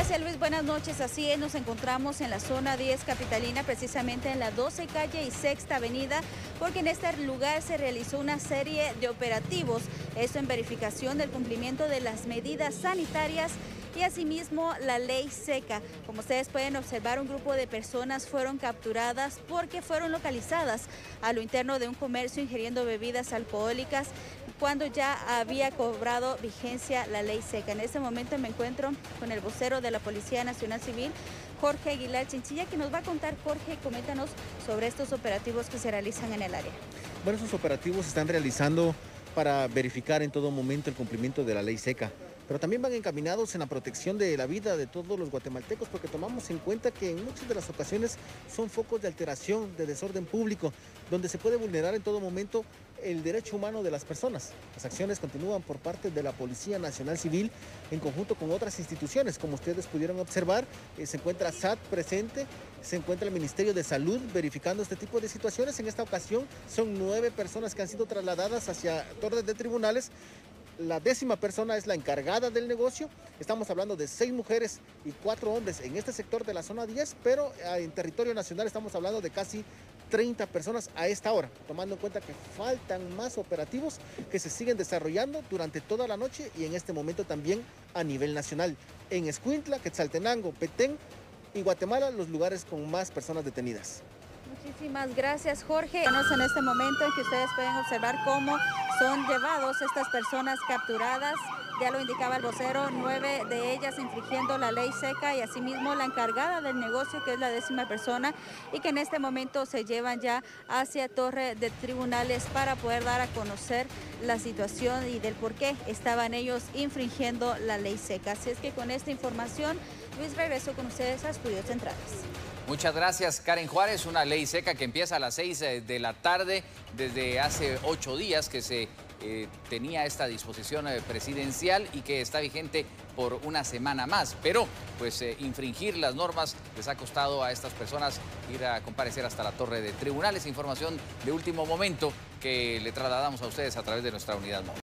Gracias, Luis. Buenas noches. Así es, nos encontramos en la zona 10 capitalina, precisamente en la 12 calle y Sexta Avenida, porque en este lugar se realizó una serie de operativos, esto en verificación del cumplimiento de las medidas sanitarias y asimismo la ley seca. Como ustedes pueden observar, un grupo de personas fueron capturadas porque fueron localizadas a lo interno de un comercio ingiriendo bebidas alcohólicas cuando ya había cobrado vigencia la ley seca. En este momento me encuentro con el vocero de la Policía Nacional Civil, Jorge Aguilar Chinchilla, que nos va a contar. Jorge, coméntanos sobre estos operativos que se realizan en el área. Bueno, esos operativos se están realizando para verificar en todo momento el cumplimiento de la ley seca, pero también van encaminados en la protección de la vida de todos los guatemaltecos, porque tomamos en cuenta que en muchas de las ocasiones son focos de alteración, de desorden público, donde se puede vulnerar en todo momento el derecho humano de las personas. Las acciones continúan por parte de la Policía Nacional Civil en conjunto con otras instituciones. Como ustedes pudieron observar, se encuentra SAT presente, se encuentra el Ministerio de Salud verificando este tipo de situaciones. En esta ocasión son 9 personas que han sido trasladadas hacia torres de tribunales. La 10ª persona es la encargada del negocio. Estamos hablando de 6 mujeres y 4 hombres en este sector de la zona 10, pero en territorio nacional estamos hablando de casi 30 personas a esta hora, tomando en cuenta que faltan más operativos que se siguen desarrollando durante toda la noche y en este momento también a nivel nacional. En Escuintla, Quetzaltenango, Petén y Guatemala, los lugares con más personas detenidas. Muchísimas gracias, Jorge. En este momento en que ustedes pueden observar cómo son llevados estas personas capturadas, ya lo indicaba el vocero, 9 de ellas infringiendo la ley seca y asimismo la encargada del negocio, que es la 10ª persona, y que en este momento se llevan ya hacia torre de tribunales para poder dar a conocer la situación y del por qué estaban ellos infringiendo la ley seca. Así es que con esta información, Luis, regreso con ustedes a Estudios Centrales. Muchas gracias, Karen Juárez. Una ley seca que empieza a las 6 de la tarde, desde hace 8 días que se tenía esta disposición presidencial y que está vigente por una semana más. Pero, pues, infringir las normas les ha costado a estas personas ir a comparecer hasta la torre de tribunales. Información de último momento que le trasladamos a ustedes a través de nuestra unidad móvil.